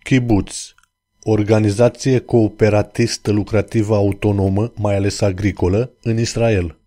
Kibbutz, organizație cooperatistă lucrativă autonomă, mai ales agricolă, în Israel.